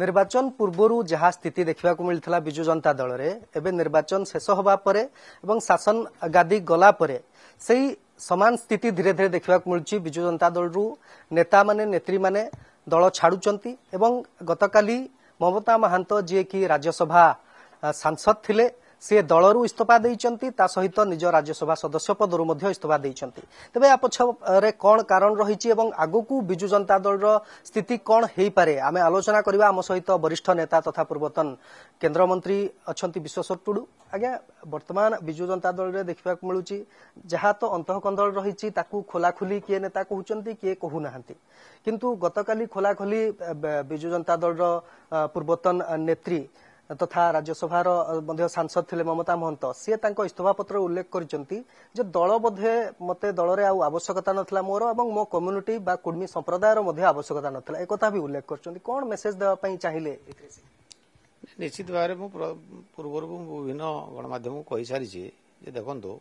निर्वाचन पूर्व जहाँ स्थिति देखा मिलता विजु जनता दल रे एबे निर्वाचन शेष होगा परे एवं शासन गादी गला परे सही समान स्थिति धीरे धीरे देखा मिलूँ विजु जनता दल रु नेता माने नेत्री माने दल छाड़ुचंती एवं गतकाली ममता महांत जी की राज्यसभा सांसद थिले सी दलरू इस्तीफा देइचंती ता सहित निज राज्यसभा सदस्य पदरू मध्य इस्तीफा देइचंती तबे आ पछरे कोन कारण रहिछि एवं आगुकू बिजु जनता दल रो स्थिति कोन हेई पारे आमे आलोचना करबा आम सहित वरिष्ठ नेता तथा पूर्वतन केंद्र मंत्री अछंती विश्वेश्वर टुडू आज्ञा वर्तमान बिजु जनता दल रे देखिबा मिलुछि जहा तो अंतःकंदल रहिछि ताकू खोलाखोली किए नेता कहउचंती किए कहू नाहंती किंतु गतकाली खोलाखोली बिजु जनता दल रो पूर्वतन नेत्री तथा राज्यसभा सांसद थिले ममता महंत सी इस्तीफा पत्र उल्लेख करछंती जे दल बोधे मते दल रे आवश्यकता नथला मोर एवं मो कम्युनिटी बा कुर्मी संप्रदाय रो मध्ये आवश्यकता नथला एक कथा भी उल्लेख करछंती कोन मेसेज देबा पई चाहिले निश्चित भाव में पूर्व विभिन्न गणमाध्यम कही सारी जे देखो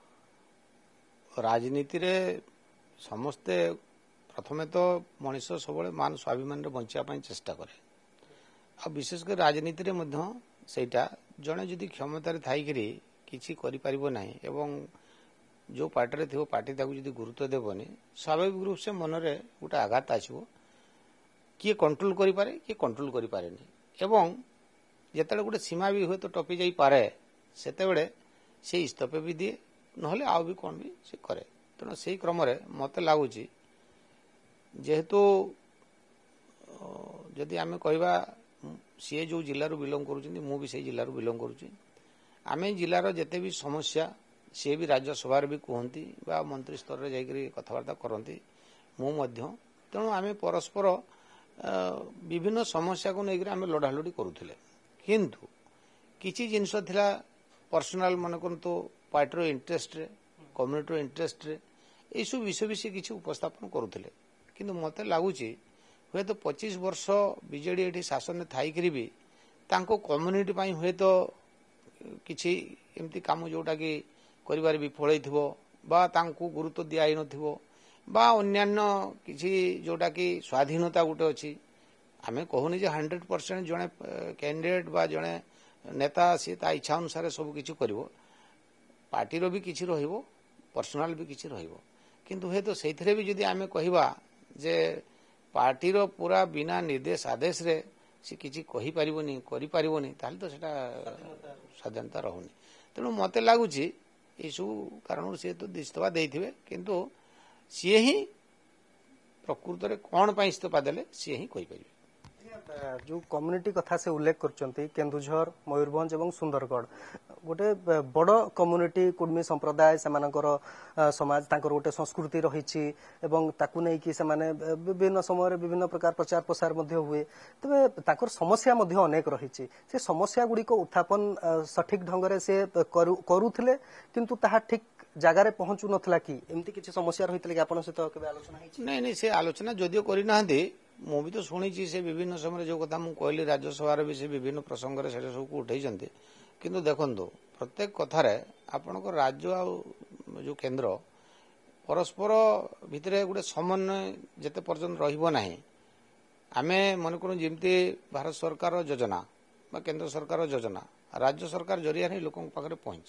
राजनीति रे समस्ते प्रथमे तो मनीष सब मान स्वाभिमान बंचा चेष्टा करे आ विशेषकर राजनीति रे मध्य सेटा जड़े जदि क्षमतार थी किसी एवं जो पार्टी थो पार्टी जदि गुरुत्व देवनी स्वाभाविक रूप से मनरे गोटे आघात आसो किए कंट्रोल करें किए कंट्रोल करें एवं जिते गोटे सीमा भी हुए तो टपी जाई पारे सेते से इस्तफा भी दिए नहले आउ भी कौन भी से करे तेणु से क्रम मत लगुच जेहेतु जदि आम कहवा सी जो जिलूर बिलंग करूँ भी से जिलूर बिलंग करुँ जिलार जिते भी समस्या सी भी राज्यसभा भी कहती मंत्री स्तर में जाकर कथबार्ता करती तेणु आम परस्पर विभिन्न समस्या को लेकर आम लड़ालड़ी करुले किंतु किसी जिनस थिला पर्सनाल मन करतु पार्टीर इंटरेस्ट कम्युनिटी इंटरेस्ट यू विषय विषय किसी उपस्थापन करुले किंतु मत लगुच हुए तो 25 वर्ष बीजेडी ये शासन थी भी कम्युनिटी हुए तो किसी एमती कम जोटा कि कर विफल हो गुरुत्व दिखाई अन्यान्य किसी जोटा कि स्वाधीनता गोटे अच्छी आम कहूनी 100% जड़े कैंडिडेट बा जड़े नेता सी ता इच्छा अनुसार सब किसी कर पार्टीर भी किसी पर्सनाल भी किसी किंतु हे तो से भी जदि आम कहवा जे पार्टीर पूरा बिना निर्देश आदेश रे से किसी कही पारिबोनी करि पारिबोनी ताले तो सेटा स्वाधीनता रहुनी तेणु मते लगुच ये सब कारण सी तो इस्तीफा देथिबे किंतु सी ही प्रकृत रे कोन पई इस्तीफा देले सी ही कहि परिबे जो कम्युनिटी कथा से उल्लेख करचंती केन्दुझर मयूरभंज एवं सुंदरगढ़ गोटे बड़ कम्युनिटी कुर्मी संप्रदाय सेमानकर समाज तांकर गोटे संस्कृति रही एवं ताकू नहीं कि सेमाने विभिन्न समय विभिन्न प्रकार प्रचार प्रसार मध्य हुए तबे ताकर समस्या मध्य अनेक रही से समस्या गुड़ी को उत्थापन सठिक ढंग से करुथिले किंतु ताहा ठीक जगार पहुंचु नथला कि एमती किसी समस्या रही कि आपन सहित केबे आलोचना होई नहीं नहीं से आलोचना जदियो करि नाहंती मु भी तो शुणी से विभिन्न समय जो कथा मुझे कहली राज्यसभा भी से विभिन्न प्रसंग से सब उठे किंतु देखो प्रत्येक कथार आपण राज्य जो केन्द्र परस्पर भितर गोटे समन्वय जिते पर्यटन रहा आम मन कर जमी भारत सरकार योजना केंद्र सरकार योजना राज्य सरकार जरिया ही लोक पाखे पहुंचे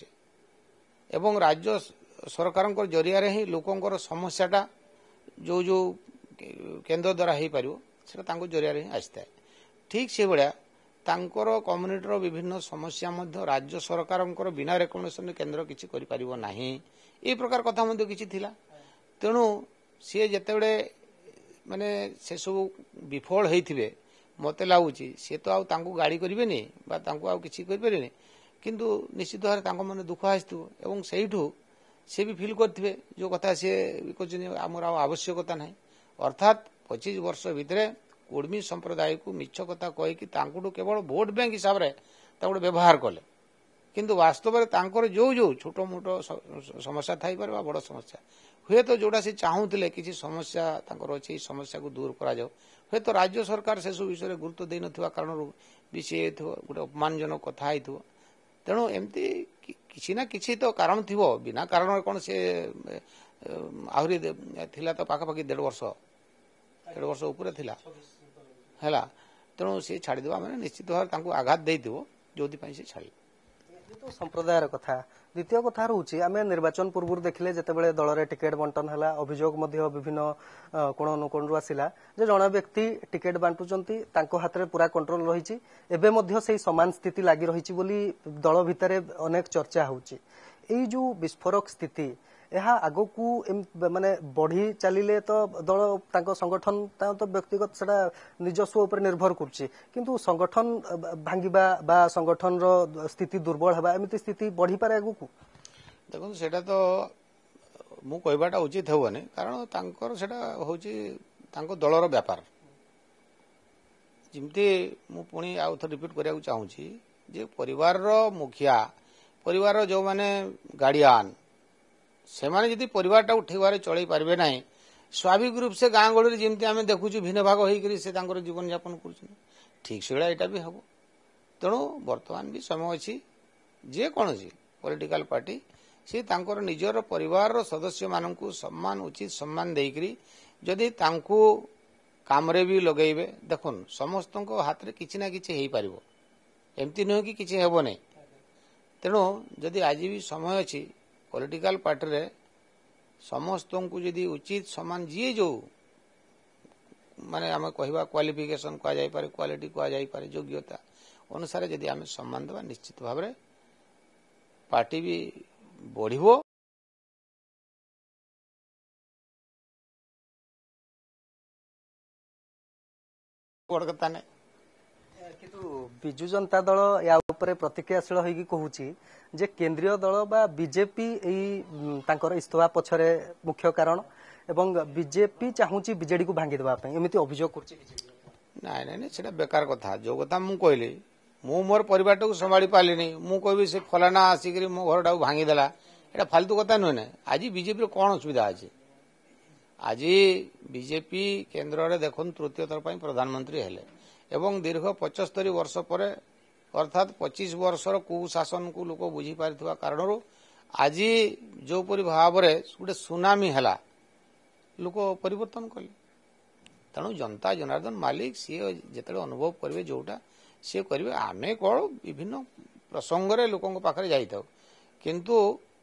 एवं राज्य सरकार जरिया ही लोकंर समस्याटा जो जो केन्द्र द्वारा हो पार जरिया ही आसता है ठीक से भाया कम्युनिटर विभिन्न समस्या राज्य सरकार बिना रेकमेंडेशन केन्द्र किसी करना ये प्रकार कथा किसी थिला तेणु सी जिते माने से सब विफल होते मत लगुच सी तो आउ गाड़ी करेनि किसी करें किंतु निश्चित भाव मन दुख आसो से सी भी फिल करेंगे जो कथा सी आमर आवश्यकता ना अर्थात 25 वर्ष भितर कुर्मी संप्रदाय को मिछ कथा कहीकि केवल भोट बैंक हिसाब से व्यवहार कले किंतु वास्तव में जो जो छोट मोट समस्या थी पारे बड़ समस्या हुए तो जोड़ा से चाहूले किसी समस्या अच्छी समस्या को दूर करा हुए तो राज्य सरकार से सब विषय गुरुत्व दे ना कारण भी सी गोटे अपमानजनक कथा हो तेणु एमती किसी ना किसी तो कारण थी बिना कारण कौन से आहरी थिला तो पाखापाखि 1.5 वर्ष उपर थिला हैला तेणु सी छाड़देवा मैंने निश्चित भाव आघात देथिबो जोथि से छाड़ी तो संप्रदायर कथा द्वितीय कथा रोचे आम निर्वाचन पूर्व देखले जितेबाला दल में टिकेट बंटन है अभियोग विभिन्न कोण अनुकोण आसला जड़े व्यक्ति टिकेट बांटुंट हाथ में पूरा कंट्रोल रही एवं से सामान स्थिति लगी रही दल भितर अनेक चर्चा होची जो विस्फोरक स्थिति यह आग को माने बढ़ी चलिले तो दल तांको संगठन तो व्यक्तिगत सेटा निजस्व उपर निर्भर करछि किंतु संगठन भांगिबा बा संगठन रो स्थिति दुर्बल हबा एमिति स्थिति बढ़ी पारे आगु को देखो सेटा तो मु कहबाटा उचित हेबनी कारण तांकर सेटा होछि तांको दलर व्यापार जिमती मु पुणी आउ थ रिपीट करिया चाहूछि जे परिवार रो मुखिया परिवार जो माने गार्डियन से माने यदि परिवारटा उठेबार चलई पारबे नाही स्वाभाविक रूप से गाँ गहली जमी आम देखु भिन्न भाग होकर से जीवन यापन कर ठीक से यहाँ भी हम तेणु बर्तमान भी समय अच्छी जेकोसी पॉलिटिकल पार्टी सी तांकर निजर परिवार सदस्य मानू सम्मान उचित सम्मान देकरी जदि तांकू कामरे भी लगेबे देखुन समस्त हाथ में किसी ना कि हो पार एमती नुह कि किसी हेब नहीं तेणु जदि आज भी समय अच्छी पॉलिटिकल पार्टी रे समस्त को जदि उचित सम्मान जी जो माने आम कहवा क्वालिफिकेशन कह जाय पारे क्वालिटी कह जाय पारे योग्यता अनुसार जदि आम सम्मान देवा निश्चित भाव में पार्टी भी बढ़िबो बड़ कथा नहीं किंतु विजु जनता दल या उपरे प्रतिक्रियाशील होगी कहूची जे केंद्रीय दल बा बीजेपी तांकर इस्तफा पछरे मुख्य कारण एवं बीजेपी चाहूची बीजेडी को भांगी देबा पई एमिति अभियोग करची नाइ नाइ सेटा बेकार कथा जो कथा मु कहली मु मोर परिवार को संभाली पालिनी मु कहबी से फलाना आसिकरी मो घरटा भांगी देला एटा फालतू कथा नुहे ना आज बीजेपी रो कोन असुविधा अछि आज बीजेपी केंद्र रे देखुन तृतीय थर पई प्रधानमंत्री हेले एवं दीर्घ 75 वर्ष पर अर्थात 25 वर्षर कुशासन को लोक बुझी पारिथुवा कारणरू आज जो परि भाव रे गोटे सुनामी हैला लोक परिवर्तन कले तेणु जनता जनार्दन मालिक सी जिते अनुभव करेंगे जोटा सी करेंगे आमे कौन विभिन्न प्रसंग रे लोकों पाखरे जाइथाउ किंतु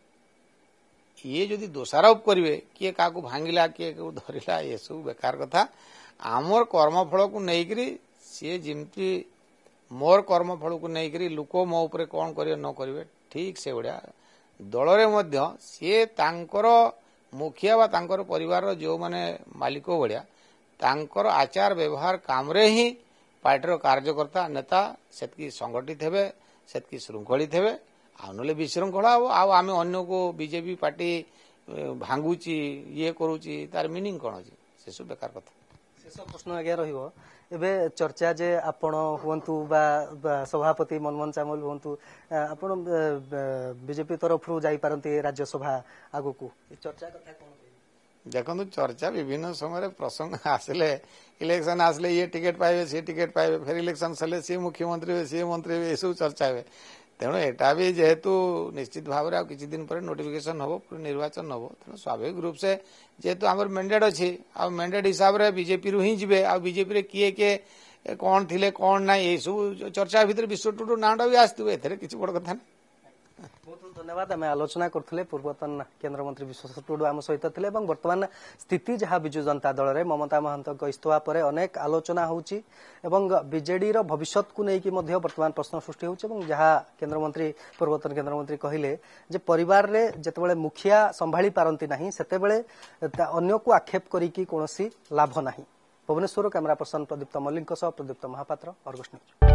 ये जदि दोषारोप करेंगे किए क्या भांगिला किए धरला ये सब बेकार कथा आमर कर्मफल को लेकर सी जमती मोर कर्मफल को लेकर लोक मो उपरे कौन करेंगे न करेंगे ठीक से भाया दल में सी तांकर मुखिया बा तांकर परिवार जो माने मालिक भाया तांकर आचार व्यवहार काम रे ही पार्टी कार्यकर्ता नेता सेतकी संगठित हेबे सेतकी श्रृंखलित हेबे आ नले विशृंखला हो आम अन्य को बीजेपी पार्टी भांगुची ये करूची तार मीनिंग कौन अछि से सब बेकार कथा शेष प्रश्न आज्ञा रहिबो एबे चर्चा जे आपण हुंतु बा सभापति मनमोहन चामल हुंतु आपण बीजेपी तरफ रु जाई पारंती राज्यसभा आगु को चर्चा कथा कोन देखो चर्चा विभिन्न समय प्रसंग आसले इलेक्शन आसले ये टिकेट पाइबे से टिकेट पाइबे फिर इलेक्शन सले सी मुख्यमंत्री सी मंत्री ये सब चर्चा हे तेणु एटा भी जेहेतु निश्चित भाव में किसी दिन पर नोटिफिकेशन हम निर्वाचन हम तेणु स्वाभाविक रूप से जेहेतु आम मेंडेट अच्छी आ मेंडेट हिसाब से बीजेपी रु ही जीवे आ बीजेपी किए किए कौन थिले कौन ना ये सब चर्चा भितर विश्व टुडू नाटा भी आसतु एथरे किछि बड़ कथा ना बहुत बहुत धन्यवाद आम आलोचना करथिले पूर्वतन केंद्र मंत्री विश्व टुडू आम सहित थिले एवं वर्तमान स्थिति जहाँ विजु जनता दल रे ममता महंत इस्तफा पर अनेक आलोचना होउची एवं बीजेडी रो भविष्यत को लेकिन वर्तमान प्रश्न सृष्टि होउची एवं जहाँ केंद्र मंत्री पूर्वतन केंद्र मंत्री कहिले जे परिवार रे जेतेबेले मुखिया संभाली पारंती नाही सेतेबेले अन्य को आक्षेप करिकि कोनोसी लाभ नाही। भुवनेश्वर कैमरा पर्सन प्रदीप्त मल्लिक प्रदीप्त महापात्र अर्गस न्यूज।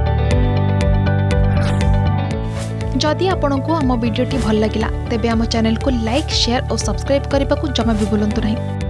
जदि आपंक आम भिडी भल लगा तेब आम चैनल को लाइक शेयर और सब्सक्राइब करने को जमा भी भूलु नहीं।